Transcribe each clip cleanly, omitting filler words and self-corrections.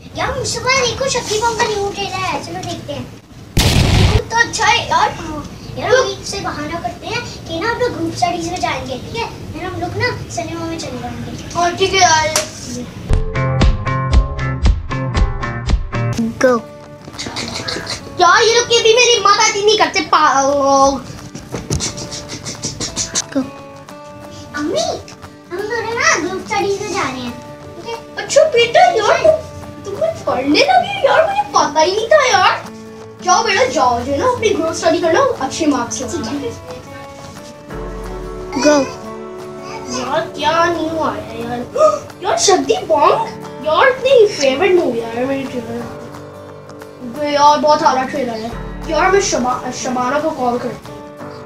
यार मुस्तफा देखो शक्ति बम का न्यू ट्रेलर है, चलो देखते हैं। तो अच्छा है यार। यार हम इससे बहाना करते हैं कि ना हम लोग ग्रुप स्टडीज में जाएंगे, ठीक है? फिर हम लोग ना सिनेमा में चले जाएंगे। और ठीक है यार। गो। यार ये लोग की भी मेरी माता जी नहीं करते गो। अम्मी हम लोग ना ग्रुप स्टडीज में जा रहे हैं, ठीक है? अच्छा बेटा यार तुम कुछ पढ़ने लगे यार, मुझे पता ही नहीं था यार। जाओ बेटा जाओ, जो है ना अपनी ग्रुप स्टडी करना अच्छे मार्क्स से। गो। यार क्या न्यू आया है यार? यार शक्ति बॉम्ब यार इतनी फेवरेट मूवी है मेरी ट्रेलर यार, बहुत आला ट्रेलर है यार। मैं शबाना को कॉल करती हूँ।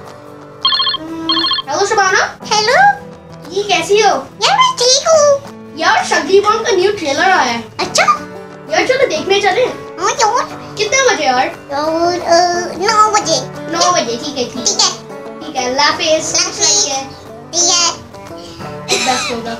हेलो शबाना। हेलो। ये कैसी हो? यार मैं ठीक हूँ। यार शक्ति बॉम्ब का न्यू ट्रेलर आया है। अच्छा यार चलो देखने चले। हाँ यार। कितने बजे यार? 9 बजे। 9 बजे ठीक है ठीक ठीक है ठीक है। अल्लाह हाफिज़। ठीक है। बेस्ट होगा।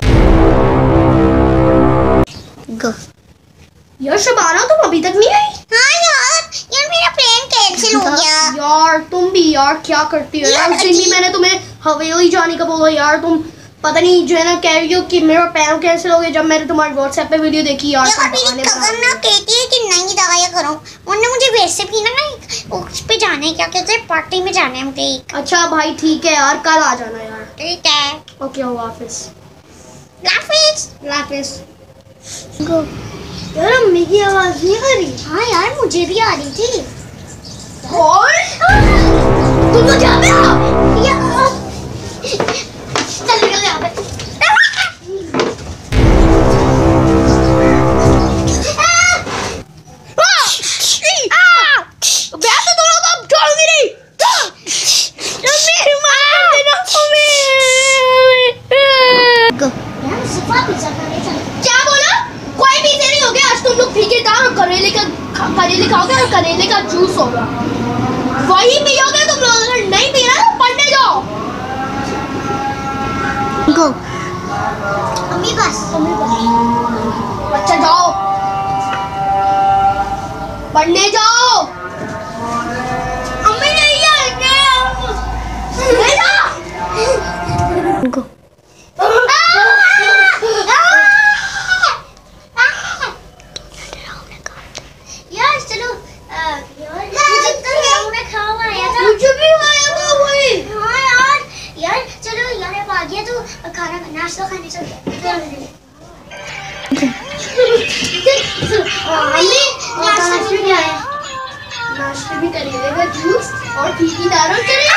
गो। यार शबाना तुम अभी तक नहीं आई? हाँ यार मेरा प्लान कैंसिल हो गया। यार तुम भी यार क्या करती हो यार? उस दिन भी मैंने तुम्हें हवेली जाने का बोला यार, तुम पता नहीं जो है ना कह रही हो कि मेरा प्लान कैंसिल हो गया जब मैंने तुम्हारे व्हाट्सएप पे वीडियो देखी यार। मेरी कज़न ना कहती है कि नहीं जाया करो, उन्होंने मुझे वैसे भी ना उस पे जाना है, क्या कहते हैं पार्टी में जाना है मुझे। अच्छा भाई ठीक है यार, कल आ जाना यार। ठीक है। ओके हाफिज़। लाफिज। यार अम्मी की आवाज नहीं आ रही। हाँ यार मुझे भी आ रही थी। और तुम तो क्या चल निकल यहाँ पे। क्या बोला? कोई पिज़्ज़ा नहीं हो गया आज, तुम लोग फीके दाल और करेले खाओगे और करेले का जूस होगा, वही पियोगे तुम लोग। अगर नहीं पी रहा तो पढ़ने जाओ। गो। अम्मी बस। अच्छा जाओ पढ़ने जाओ। अम्मी नहीं आएंगे। नहीं जा। गो। यार चलो मुझे भी आया था वही। हाँ यार चलो यार अब आ गया तो खाना नाश्ता खाने चलते हैं। नाश्ते में क्या है? नाश्ते में करेले का जूस और फीकी दाल और करेले।